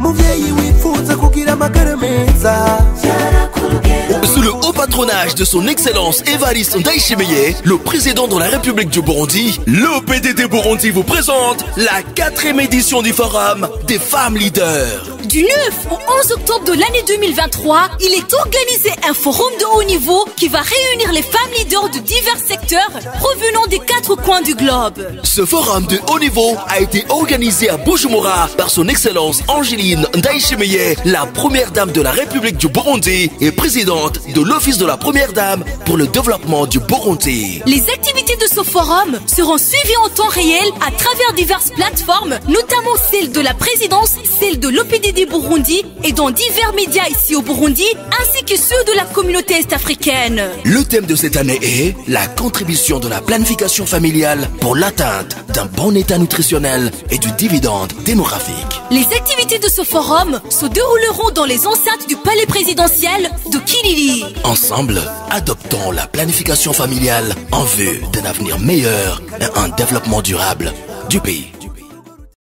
Sous le haut patronage de son excellence Evariste Ndayishimiye, le président de la République du Burundi, l'OPDD Burundi vous présente la 4e édition du Forum des femmes leaders. Du 9 au 11 octobre de l'année 2023, il est organisé un forum de haut niveau qui va réunir les femmes leaders de divers secteurs provenant des 4 coins du globe. Ce forum de haut niveau a été organisé à Bujumbura par son excellence Angeline Ndayishimiye, la première dame de la République du Burundi et présidente de l'Office de la Première Dame pour le développement du Burundi. Les activités de ce forum seront suivies en temps réel à travers diverses plateformes, notamment celle de la présidence, celle de l'OPDD Burundi et dans divers médias ici au Burundi, ainsi que ceux de la communauté est-africaine. Le thème de cette année est la contribution de la planification familiale pour l'atteinte d'un bon état nutritionnel et du dividende démographique. Les activités de ce forum se dérouleront dans les enceintes du palais présidentiel de Kilili. Ensemble, adoptons la planification familiale en vue d'un avenir meilleur et un développement durable du pays.